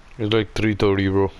It's like 3:30, bro.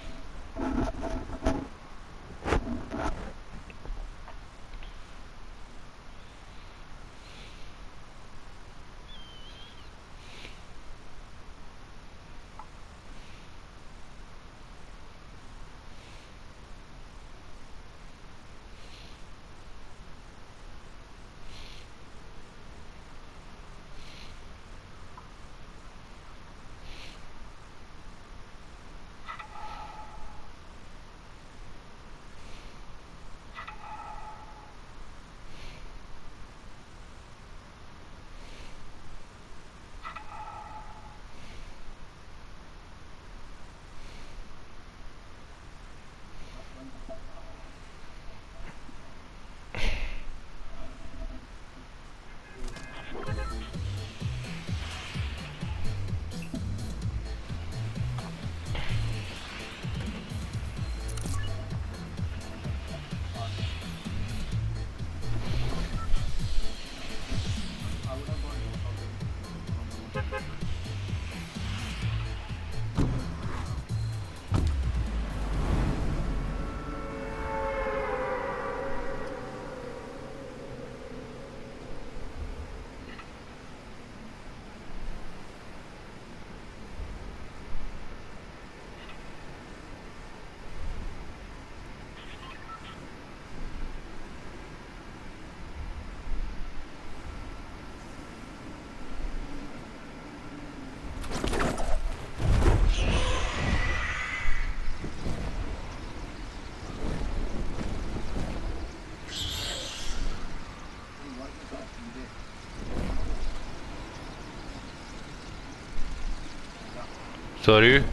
Sorry?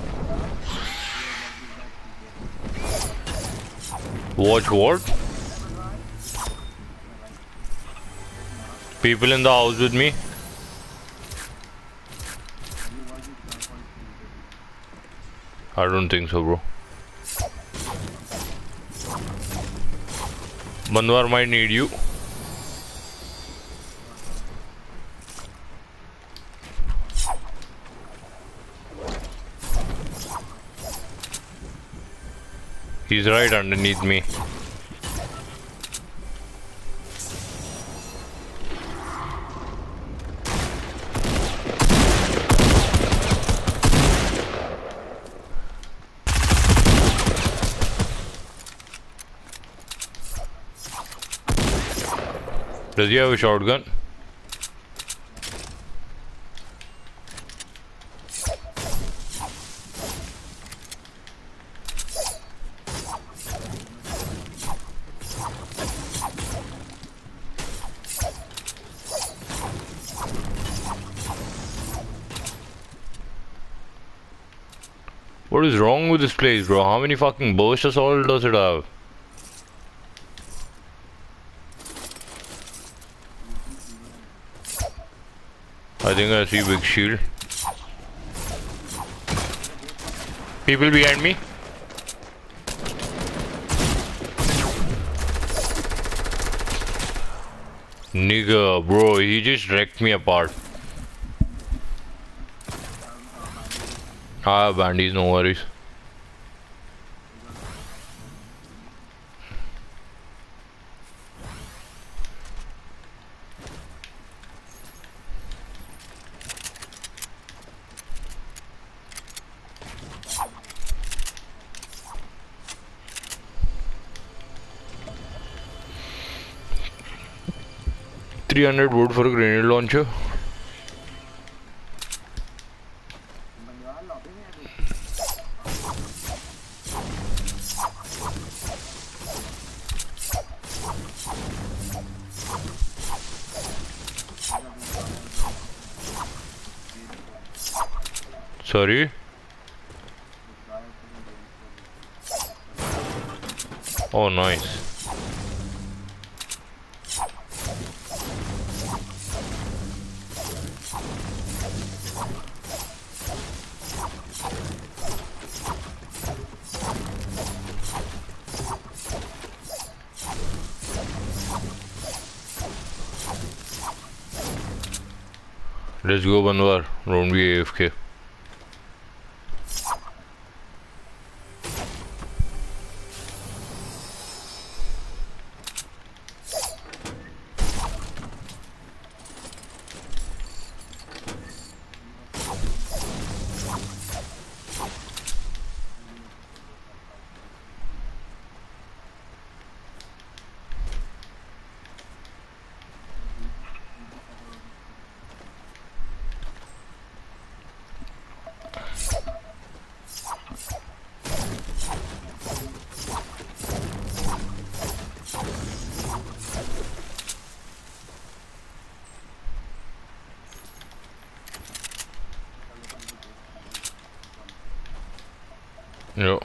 Watch what? People in the house with me? I don't think so, bro. Manwar might need you. He's right underneath me. Does he have a shotgun? What is wrong with this place, bro? How many fucking burst assault does it have? I think I see big shield. People behind me. Nigga, bro, he just wrecked me apart. Ah, bandies, no worries. $300 wood for a grenade launcher. Sorry? Oh, nice. Let's go, Banwar. Don't be AFK. Yeah.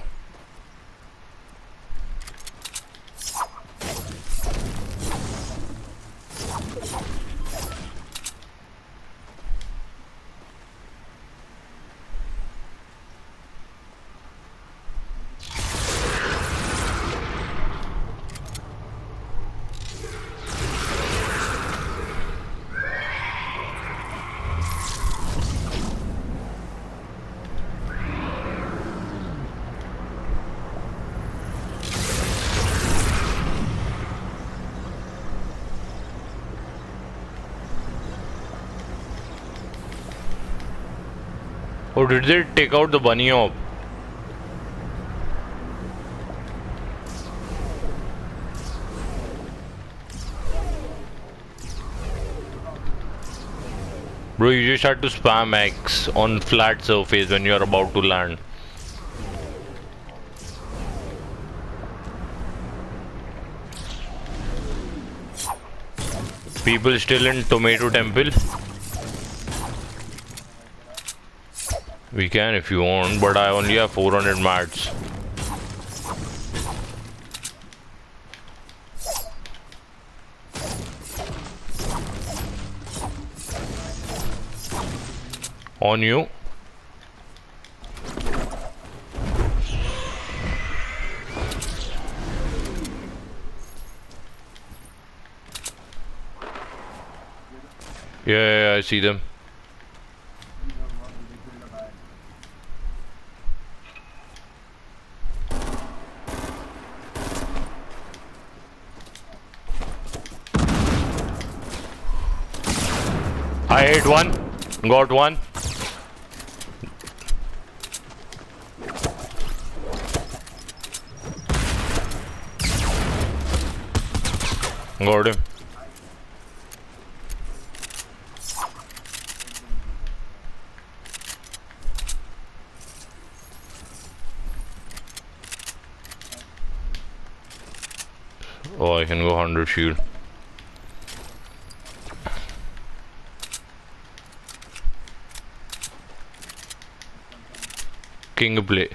Oh, did they take out the bunny orb? Bro, you just had to spam X on flat surface when you are about to land. People still in Tomato Temple? We can if you want, but I only have 400 mats. On you. Yeah, I see them. I hit one. Got one. Got him. Oh, I can go 100 shield. King play.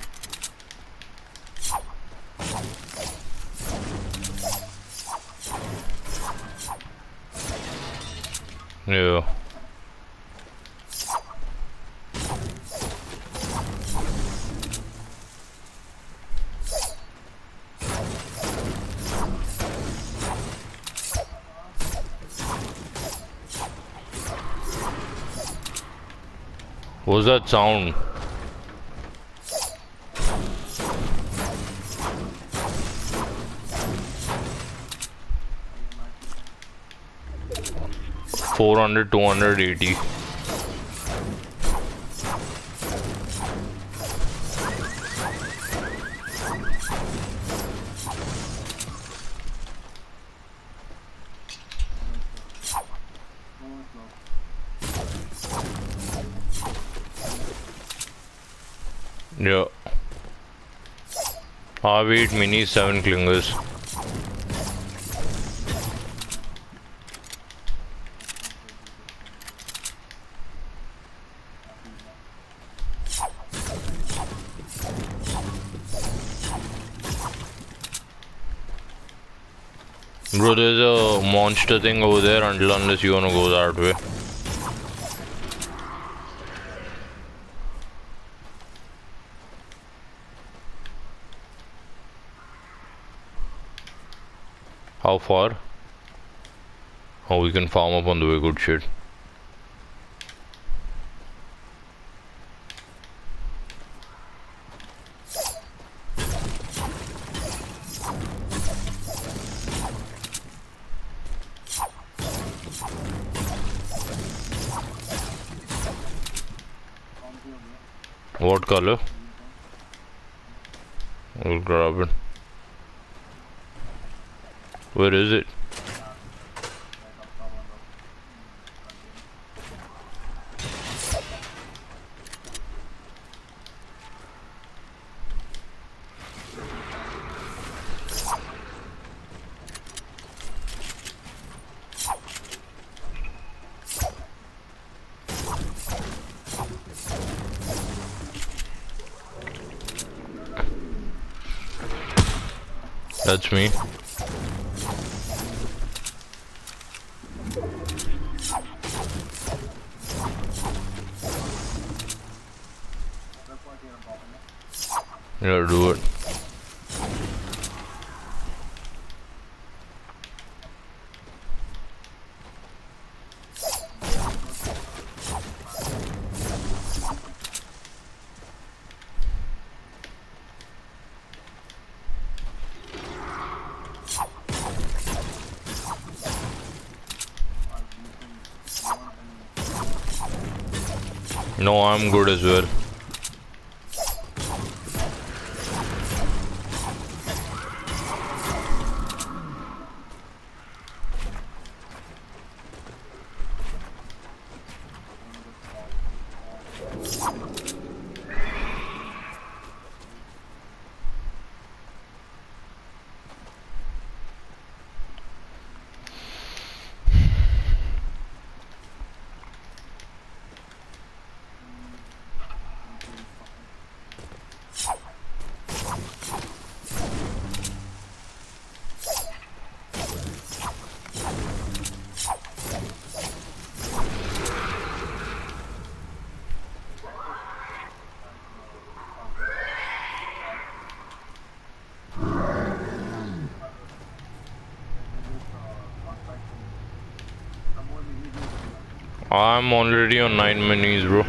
Yeah. What's that sound? $400, 280. Yeah. R8 mini 7 clingers. Bro, there's a monster thing over there unless you wanna go that way. How far? Oh, we can farm up on the way, good shit. What color? We'll grab it. Where is it? That's me. Yeah, do it. No, I'm good as well. I'm already on 9 minis, bro.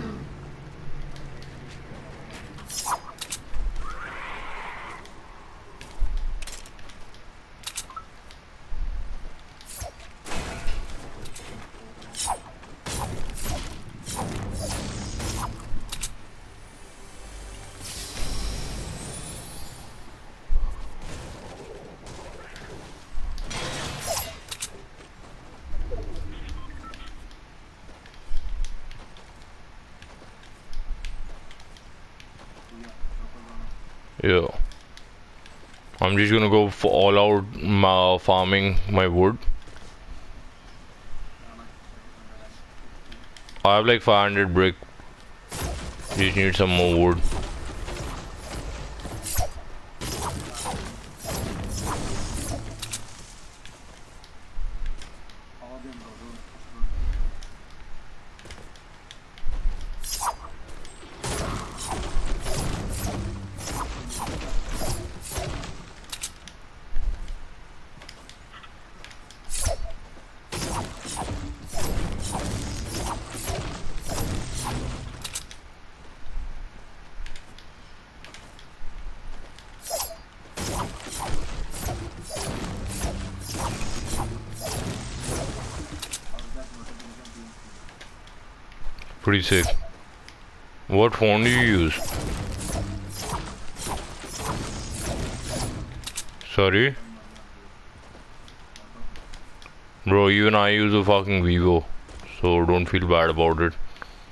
Yeah. I'm just gonna go for all out farming my wood. I have like 500 brick. Just need some more wood. Pretty sick. What phone do you use? Sorry? Bro, even I use a fucking Vivo, so don't feel bad about it.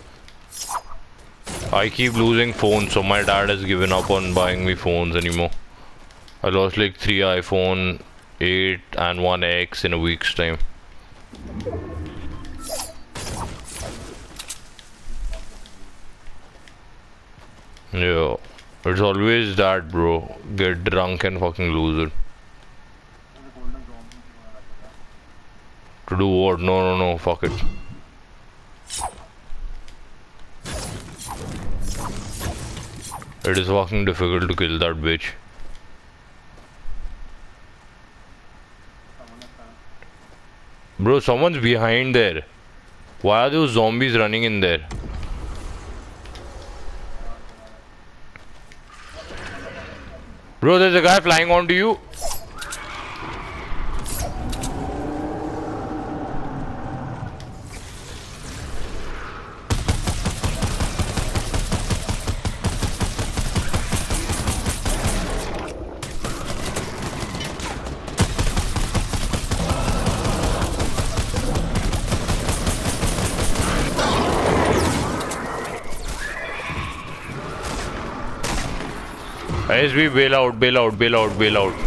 I keep losing phones, so my dad has given up on buying me phones anymore. I lost like 3 iPhone 8 and 1X in a week's time. Yeah, it's always that, bro. Get drunk and fucking lose it. To do what? No, fuck it. It is fucking difficult to kill that bitch. Bro, someone's behind there. Why are those zombies running in there? Bro, there's a guy flying onto you. SB, bail out, bail out, bail out, bail out.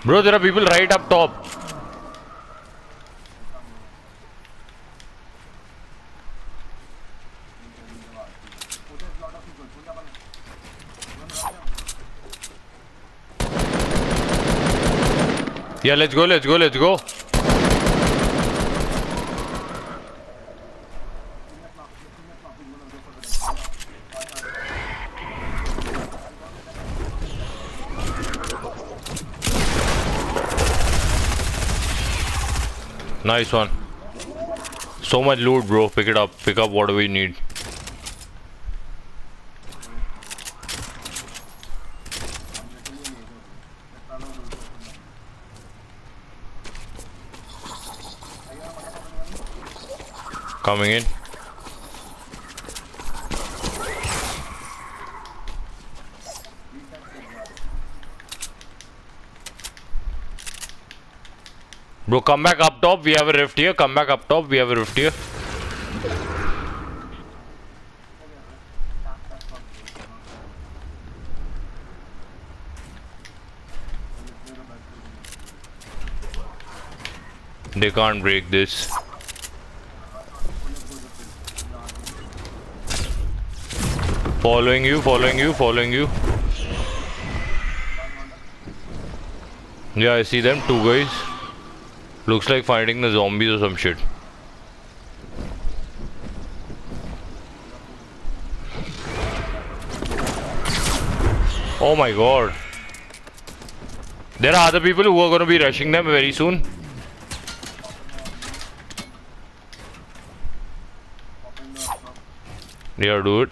Bro, there are people right up top. Yeah, let's go, let's go, let's go. Nice one. So much loot, bro. Pick it up. Pick up whatever you need. Coming in. Bro, come back up top. We have a rift here. Come back up top. We have a rift here. They can't break this. Following you, following you, following you. Yeah, I see them. Two guys. Looks like fighting the zombies or some shit. Oh my god. There are other people who are going to be rushing them very soon. Yeah, dude.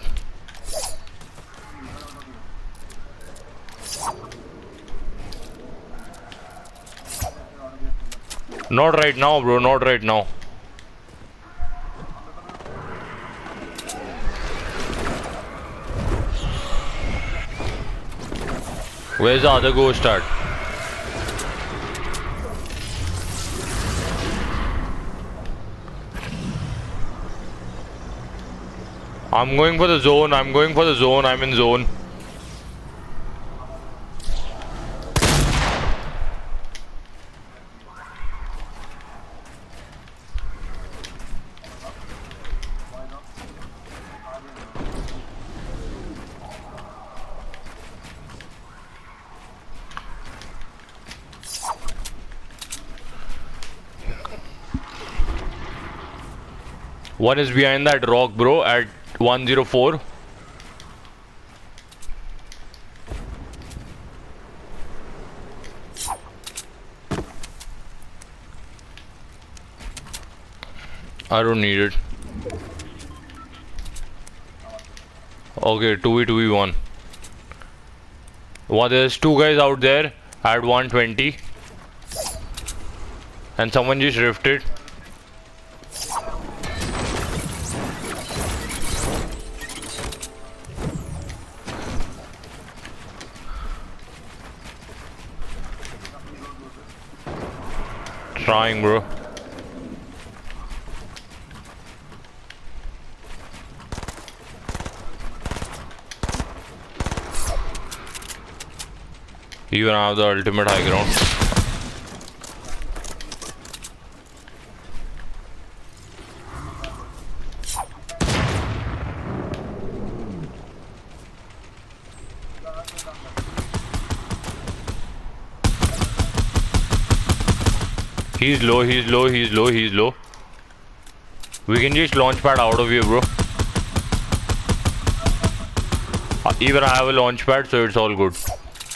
Not right now, bro. Not right now. Where's the other ghost at? I'm going for the zone. I'm going for the zone. I'm in zone. One is behind that rock, bro, at 104. I don't need it. Okay, 2v1. Well, there's two guys out there at 120. And someone just rifted. Trying, bro. You gonna have the ultimate high ground. He's low, he's low, he's low, he's low. We can just launch pad out of here, bro. Even I have a launch pad, so it's all good.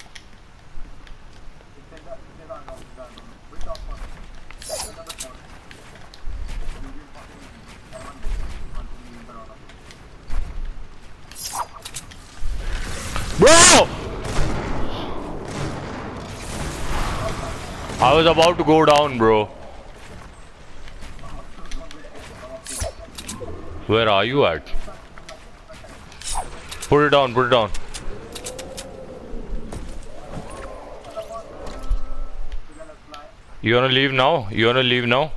Bro! I was about to go down, bro. Where are you at? Put it down, put it down. You wanna leave now? You wanna leave now?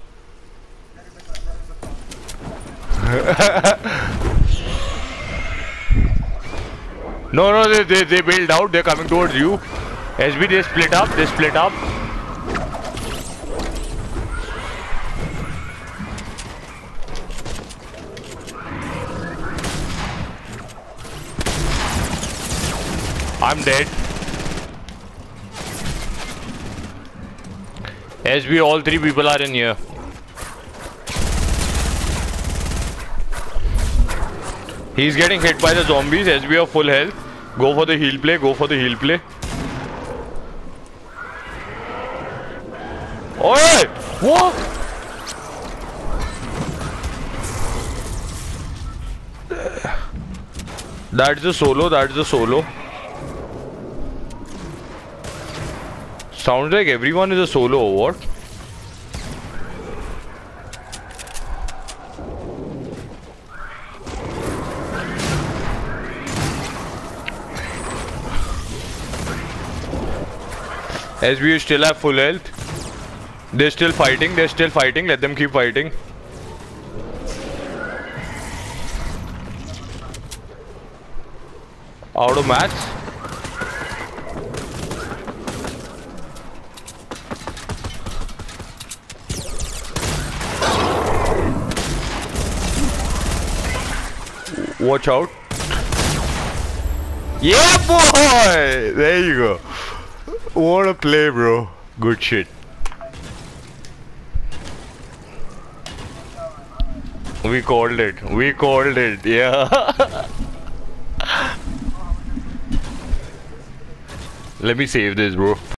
No, they build out, they're coming towards you. SB, they split up, they split up. I'm dead. SB, all 3 people are in here. He's getting hit by the zombies. SB are full health. Go for the heal play. Go for the heal play. Oi! What? That's the solo. That's the solo. Sounds like everyone is a solo or what? SB still have full health. They're still fighting. They're still fighting. Let them keep fighting. Out of match. Watch out. Yeah, boy! There you go. What a play, bro. Good shit. We called it. We called it. Yeah. Let me save this, bro.